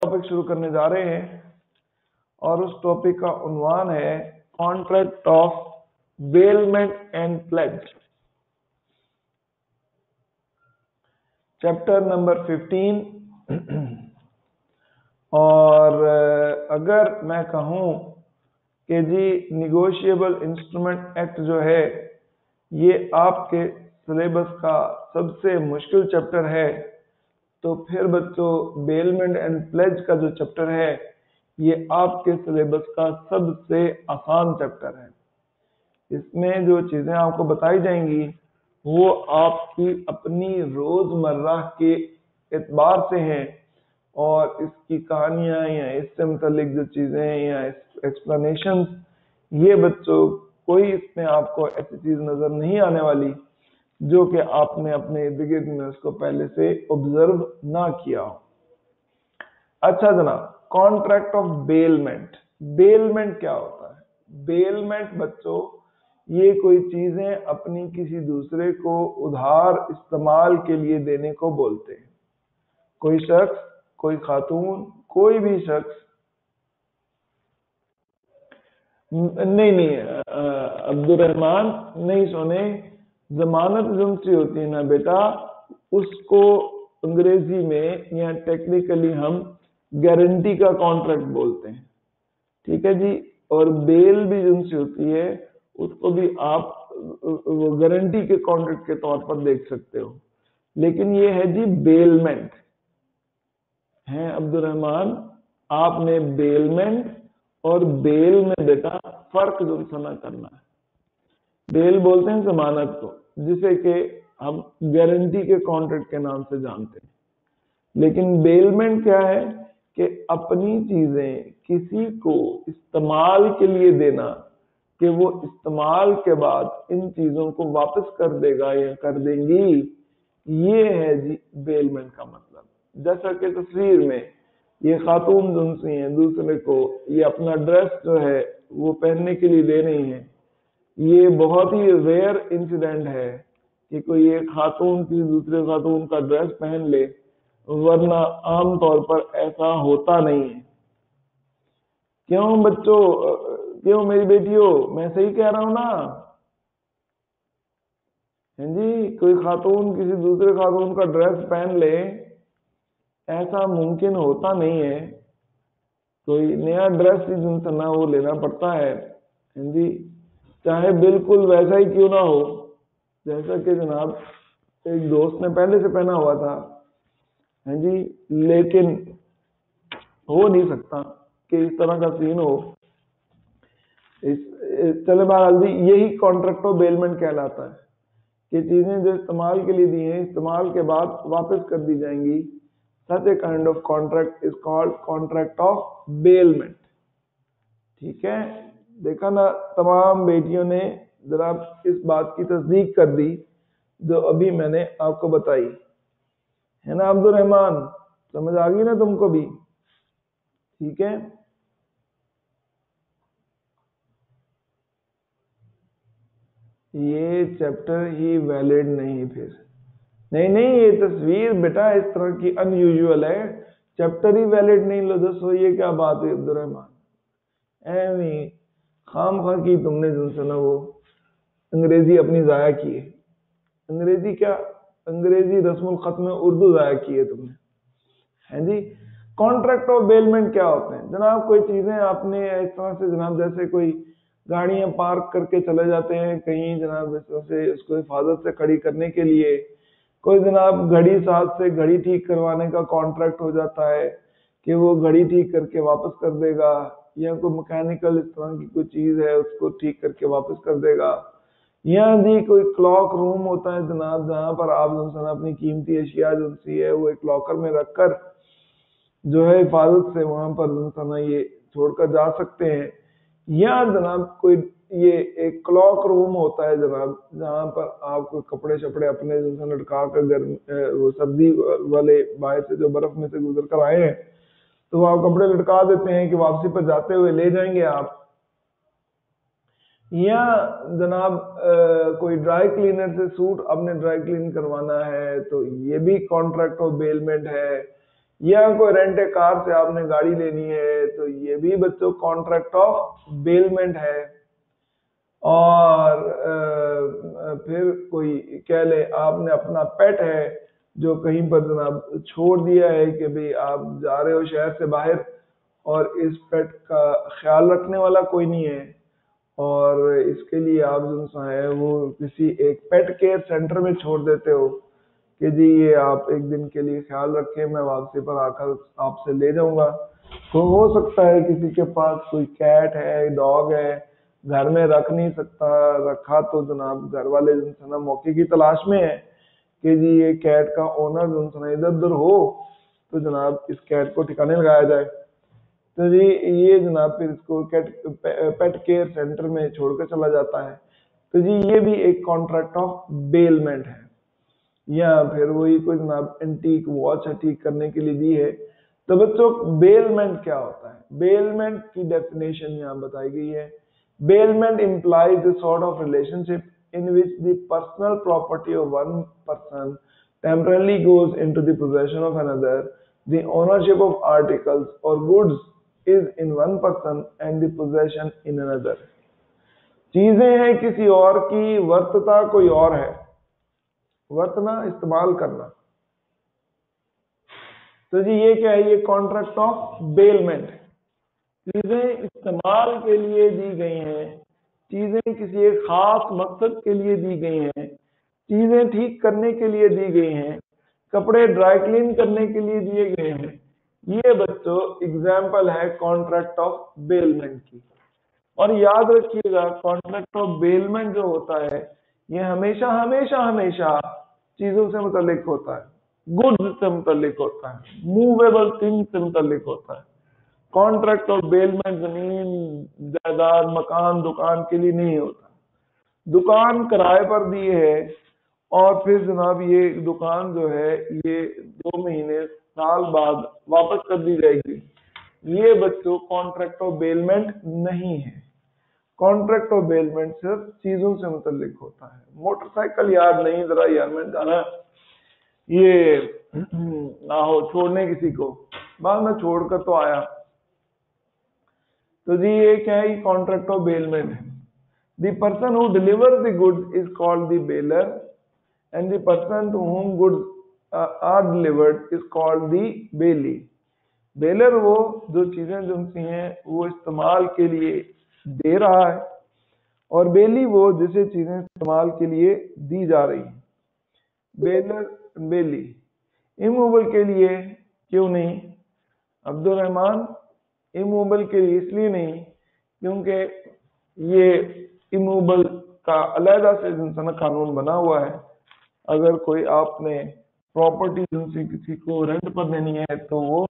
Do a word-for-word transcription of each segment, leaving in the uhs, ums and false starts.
Topic شروع کرنے جا رہے ہیں اور اس ٹاپک کا عنوان ہے contract of bailment and pledge, chapter number fifteen. اور اگر میں کہوں کہ جی نیگوشیبل انسٹرومنٹ ایکٹ جو ہے یہ آپ کے سلیبس کا سب سے مشکل چیپٹر ہے، تو پھر بچوں بیلمنٹ اینڈ پلیج کا جو چیپٹر ہے یہ آپ کے سلیبس کا سب سے آسان چیپٹر ہے۔ اس میں جو چیزیں آپ کو بتائی جائیں گی وہ آپ کی اپنی روزمرہ کے اعتبار سے ہیں، اور اس کی کہانیاں یا اس سے متعلق جو چیزیں یا ایکسپلینیشن، یہ بچوں کوئی اس میں آپ کو ایسی چیز نظر نہیں آنے والی جو کہ آپ نے اپنے ارد گرد میں اس کو پہلے سے آبزرو نہ کیا ہو۔ اچھا جناب، کانٹریکٹ آف بیلمنٹ۔ بیلمنٹ کیا ہوتا ہے؟ بیلمنٹ بچوں یہ کوئی چیزیں اپنی کسی دوسرے کو ادھار استعمال کے لیے دینے کو بولتے ہیں۔ کوئی شخص، کوئی خاتون، کوئی بھی شخص نہیں نہیں عبد الرحمان نہیں سونے، ضمانت ایجنسی ہوتی ہے نا بیٹا، اس کو انگریزی میں یا ٹیکنیکلی ہم گارنٹی کا کانٹریکٹ بولتے ہیں، ٹھیک ہے جی۔ اور بیل بھی ایجنسی ہوتی ہے، اس کو بھی آپ وہ گارنٹی کے کانٹریکٹ کے طور پر دیکھ سکتے ہو، لیکن یہ ہے جی بیلمنٹ ہے عبد الرحمان۔ آپ نے بیلمنٹ اور بیل میں بیٹا فرق جو سمجھ کرنا ہے۔ بیل بولتے ہیں ضمانت کو، جسے کہ ہم گارنٹی کے کانٹریکٹ کے نام سے جانتے ہیں، لیکن بیلمنٹ کیا ہے کہ اپنی چیزیں کسی کو استعمال کے لیے دینا کہ وہ استعمال کے بعد ان چیزوں کو واپس کر دے گا یا کر دیں گی، یہ ہے جی بیلمنٹ کا مطلب۔ جیسا کہ تصویر میں یہ خاتون جنسی ہیں، دوسرے کو یہ اپنا ڈریس جو ہے وہ پہننے کے لیے دے رہی ہیں۔ یہ بہت ہی ریئر انسیڈنٹ ہے کہ کوئی ایک خاتون کسی دوسرے خاتون کا ڈریس پہن لے، ورنہ عام طور پر ایسا ہوتا نہیں ہے۔ کیوں بچوں، کیوں میری بیٹیوں، میں صحیح کہہ رہا ہوں نا؟ ہاں جی، کوئی خاتون کسی دوسرے خاتون کا ڈریس پہن لے، ایسا ممکن ہوتا نہیں ہے۔ کوئی نیا ڈریس ہی جن سے نہ وہ لینا پڑتا ہے، ہاں جی، چاہے بالکل ویسا ہی کیوں نہ ہو جیسا کہ جناب ایک دوست نے پہلے سے پہنا ہوا تھا، ہاں جی، لیکن ہو نہیں سکتا کہ اس طرح کا سین ہو۔ چلے بہرحال جی، یہی کانٹریکٹ آف بیلمنٹ کہلاتا ہے کہ چیزیں جو استعمال کے لیے دی ہیں استعمال کے بعد واپس کر دی جائیں گی۔ such a kind of contract is called contract of bailment۔ ٹھیک ہے، دیکھا نا، تمام بیٹیوں نے جناب اس بات کی تصدیق کر دی جو ابھی میں نے آپ کو بتائی ہے نا عبد الرحمان؟ سمجھ آ گئی نا تم کو بھی؟ ٹھیک ہے، یہ چیپٹر ہی ویلڈ نہیں، پھر نہیں نہیں یہ تصویر بیٹا اس طرح کی ان یوزول ہے، چیپٹر ہی ویلڈ نہیں۔ لو دسو یہ کیا بات ہے عبد الرحمان؟ ایویں خام خواہ کی تم نے جن سے نا وہ انگریزی اپنی ضائع کی ہے۔ انگریزی کیا، انگریزی رسم الخط میں اردو ضائع کی ہے تم نے، ہیں جی۔ کانٹریکٹ آف بیلمنٹ کیا ہوتے ہیں جناب؟ کوئی چیزیں آپ نے اس طرح سے جناب، جیسے کوئی گاڑیاں پارک کر کے چلے جاتے ہیں کہیں جناب، اس طرح سے اس کو حفاظت سے کھڑی کرنے کے لیے، کوئی جناب گھڑی ساز سے گھڑی ٹھیک کروانے کا کانٹریکٹ ہو جاتا ہے کہ وہ گھڑی ٹھیک کر کے واپس کر دے گا، یا کوئی مکینیکل اس طرح کی کوئی چیز ہے اس کو ٹھیک کر کے واپس کر دے گا، یا جی کوئی کلاک روم ہوتا ہے جناب، جہاں پر آپ اپنی قیمتی اشیاء جو سی ہے وہ ایک لاکر میں رکھ کر جو ہے حفاظت سے وہاں پر یہ چھوڑ کر جا سکتے ہیں، یا جناب کوئی یہ ایک کلاک روم ہوتا ہے جناب، جہاں پر آپ کو کپڑے شپڑے اپنے لٹکا کر گرم وہ سردی والے باعث سے جو برف میں سے گزر کر آئے ہیں تو وہ آپ کپڑے لٹکا دیتے ہیں کہ واپسی پر جاتے ہوئے لے جائیں گے آپ، یا جناب کوئی ڈرائی کلینر سے سوٹ اپنے ڈرائی کلین کروانا ہے تو یہ بھی کانٹریکٹ آف بیلمنٹ ہے، یا کوئی رینٹ کار سے آپ نے گاڑی لینی ہے تو یہ بھی بچوں کانٹریکٹ آف بیلمنٹ ہے. اور پھر کوئی کہہ لے آپ نے اپنا پیٹ ہے جو کہیں پر جناب چھوڑ دیا ہے کہ بھئی آپ جا رہے ہو شہر سے باہر اور اس پیٹ کا خیال رکھنے والا کوئی نہیں ہے اور اس کے لیے آپ جو سا ہے وہ کسی ایک پیٹ کیئر سینٹر میں چھوڑ دیتے ہو کہ جی یہ آپ ایک دن کے لیے خیال رکھیں میں واپسی پر آ کر آپ سے لے جاؤں گا. تو ہو سکتا ہے کسی کے پاس کوئی کیٹ ہے ڈاگ ہے گھر میں رکھ نہیں سکتا, رکھا تو جناب گھر والے جو ہے نا موقع کی تلاش میں ہے کہ جی یہ کیٹ کا اونر جو ہے نا ادھر ادھر ہو تو جناب اس کیٹ کو ٹھکانے لگایا جائے. تو جی یہ جناب پھر اس کو پیٹ کیئر سینٹر میں چھوڑ کر چلا جاتا ہے. تو جی یہ بھی ایک کانٹریکٹ آف بیلمنٹ ہے. یا پھر وہی کوئی جناب اینٹیک واچ ہے ٹھیک کرنے کے لیے دی ہے. تو بچوں بیلمنٹ کیا ہوتا ہے؟ بیلمنٹ کی ڈیفینیشن یہاں بتائی گئی ہے. Bailment implies a sort of relationship in which the personal property of one person temporarily goes into the possession of another. The ownership of articles or goods is in one person and the possession in another. چیزیں ہیں کسی اور کی, ورتتا کوئی اور ہے. ورتنا استعمال کرنا. تو جی یہ کیا ہے؟ یہ کانٹریکٹ آف بیلمنٹ. چیزیں استعمال کے لیے دی گئی ہیں, چیزیں کسی ایک خاص مقصد کے لیے دی گئی ہیں, چیزیں ٹھیک کرنے کے لیے دی گئی ہیں, کپڑے ڈرائی کلین کرنے کے لیے دیے گئے ہیں. یہ بچوں اگزامپل ہے کانٹریکٹ آف بیلمنٹ کی. اور یاد رکھیے گا کانٹریکٹ آف بیلمنٹ جو ہوتا ہے یہ ہمیشہ ہمیشہ ہمیشہ چیزوں سے متعلق ہوتا ہے, گڈز سے متعلق ہوتا ہے, موویبل تھنگ سے متعلق ہوتا ہے. کانٹریکٹ آف بیلمنٹ زمین جائیداد مکان دکان کے لیے نہیں ہوتا. دکان کرائے پر دی ہے اور پھر جناب یہ دکان جو ہے یہ دو مہینے سال بعد واپس کر دی جائے گی. یہ بچوں کانٹریکٹ آف بیلمنٹ نہیں ہے. کانٹریکٹ آف بیلمنٹ صرف چیزوں سے متعلق ہوتا ہے. موٹر سائیکل یاد نہیں, ذرا یار میں جانا یہ نہ ہو چھوڑنے کسی کو, بعد میں چھوڑ کر تو آیا. تو جی یہ کیا ہے؟ کانٹریکٹ آف بیلمنٹ ہے. The person who deliver the good is called the bailor and the person to whom good are delivered is called the bailee. Bailor وہ جو چیزیں جو ہیں وہ استعمال کے لیے دے رہا ہے اور بیلی وہ جسے چیزیں استعمال کے لیے دی جا رہی ہیں. بیلر بیلی اموبل کے لیے کیوں نہیں عبد الرحمان؟ اموبل کے لیے اس لیے نہیں کیونکہ یہ اموبل کا علیحدہ سے جنسنا قانون بنا ہوا ہے. اگر کوئی آپ نے پراپرٹی جنسی کسی کو رینٹ پر دینی ہے تو وہ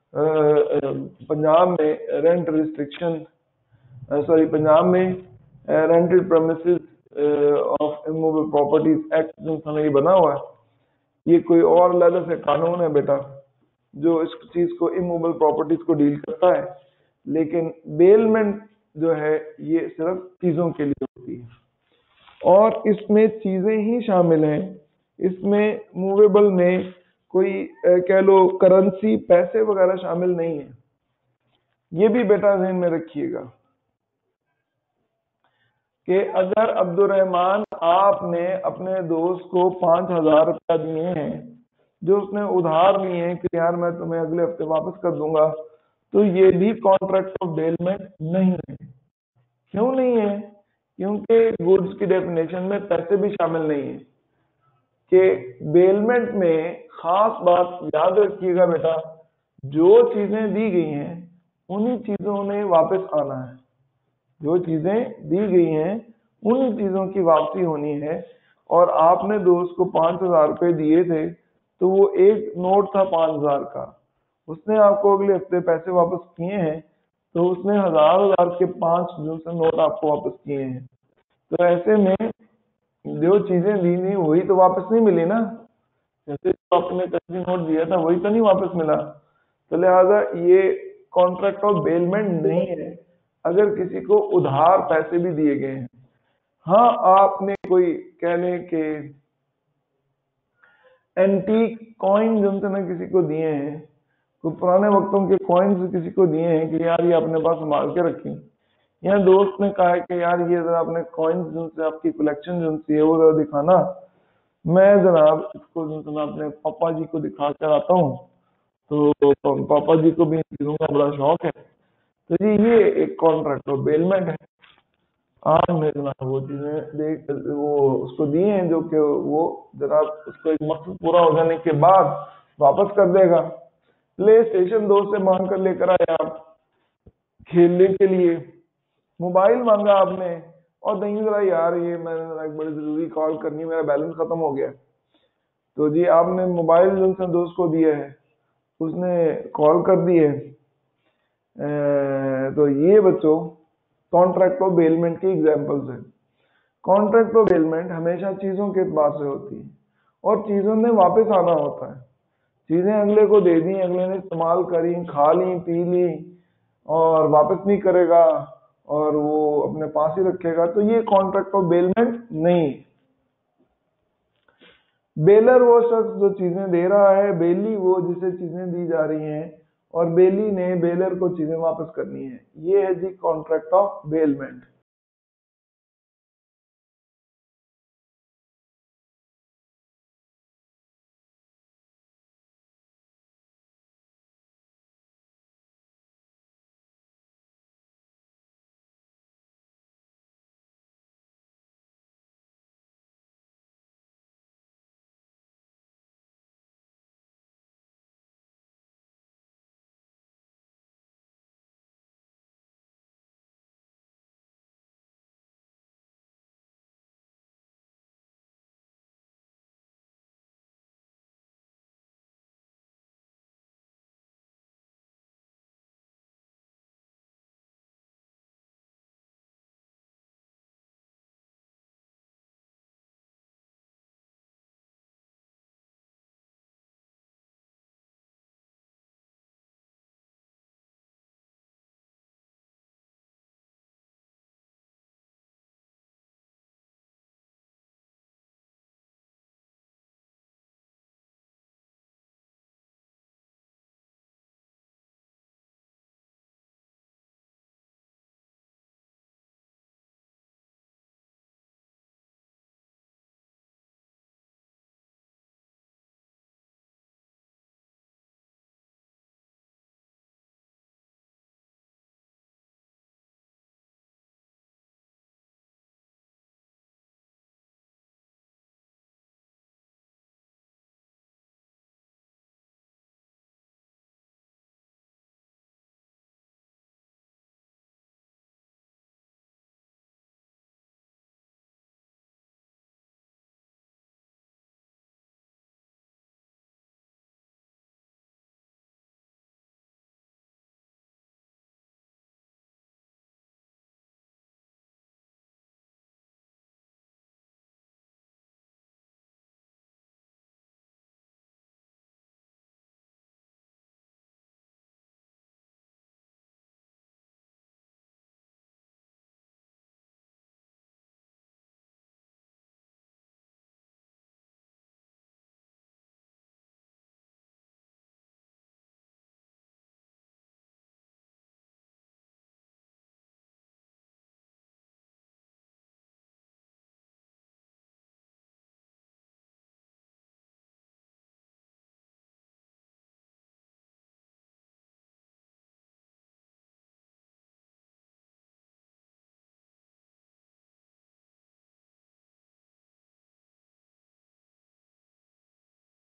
پنجاب میں رینٹ ریسٹرکشن سوری پنجاب میں rented premises of immovable properties act جنسنا یہ بنا ہوا ہے. یہ کوئی اور علیحدہ سے قانون ہے بیٹا جو اس چیز کو اموبل پراپرٹیز کو ڈیل کرتا ہے. لیکن بیلمنٹ جو ہے یہ صرف چیزوں کے لیے ہوتی ہے اور اس میں چیزیں ہی شامل ہیں. اس میں موویبل میں کوئی کہہ لو کرنسی پیسے وغیرہ شامل نہیں ہے. یہ بھی بیٹا ذہن میں رکھیے گا کہ اگر عبد الرحمان آپ نے اپنے دوست کو پانچ ہزار روپیہ دیے ہیں جو اس نے ادھار لیے ہیں کہ یار میں تمہیں اگلے ہفتے واپس کر دوں گا, تو یہ بھی کانٹریکٹ آف بیلمنٹ نہیں ہے. کیوں نہیں ہے؟ کیونکہ گڈز کی ڈیفینیشن میں پیسے بھی شامل نہیں ہیں. کہ بیلمنٹ میں خاص بات یاد رکھیے گا بیٹا, جو چیزیں دی گئی ہیں انہی چیزوں نے واپس آنا ہے. جو چیزیں دی گئی ہیں انہی چیزوں کی واپسی ہونی ہے. اور آپ نے دوست کو پانچ ہزار روپے دیے تھے تو وہ ایک نوٹ تھا پانچ ہزار کا, اس نے آپ کو اگلے ہفتے پیسے واپس کیے ہیں تو اس نے ہزار ہزار کے پانچ جو سے نوٹ آپ کو واپس کیے ہیں. تو ایسے میں جو چیزیں دی نہیں وہی تو واپس نہیں ملی نا. جیسے جو آپ نے کسی نوٹ دیا تھا وہی تو نہیں واپس ملا. تو لہٰذا یہ کانٹریکٹ آف بیلمنٹ نہیں ہے اگر کسی کو ادھار پیسے بھی دیے گئے ہیں. ہاں آپ نے کوئی کہہ لیں کہ اینٹیک کوئن جو سے نا کسی کو دیے ہیں कोई पुराने वक्तों के कॉइन्स किसी को दिए हैं कि यार ये अपने पास संभाल के रखें, या दोस्त ने कहा है कि यार ये जरा अपने कॉइन्स जिनसे आपकी कलेक्शन जिनसी है वो जरा दिखाना, मैं जनाब इसको मैं अपने पापा जी को दिखा कर आता हूँ, तो पापा जी को भी इन चीज़ों का बड़ा शौक है। तो जी ये एक कॉन्ट्रैक्ट ऑफ बेलमेंट है। आपने जनाब वो चीज़ें देख वो उसको दी हैं जो कि वो जनाब उसको एक मकसद पूरा हो जाने के बाद वापस कर देगा। प्ले स्टेशन दो से मांग कर लेकर आए आप खेलने के लिए, मोबाइल मांगा आपने और नहीं जरा यार ये मैंने जरा एक बड़ी जरूरी कॉल करनी, मेरा बैलेंस खत्म हो गया, तो जी आपने मोबाइल जिनसे दोस्त को दिया है उसने कॉल कर दी है। तो ये बच्चों कॉन्ट्रैक्ट ऑफ बेलमेंट की एग्जांपल्स है। कॉन्ट्रैक्ट ऑफ बेलमेंट हमेशा चीजों के एतबार से होती है और चीजों ने वापस आना होता है। चीजें अगले को दे दी, अगले ने इस्तेमाल करी, खा ली, पी ली और वापस नहीं करेगा और वो अपने पास ही रखेगा, तो ये कॉन्ट्रैक्ट ऑफ बेलमेंट नहीं। बेलर वो शख्स जो चीजें दे रहा है, बेली वो जिसे चीजें दी जा रही हैं और बेली ने बेलर को चीजें वापस करनी है। ये है जी कॉन्ट्रैक्ट ऑफ बेलमेंट।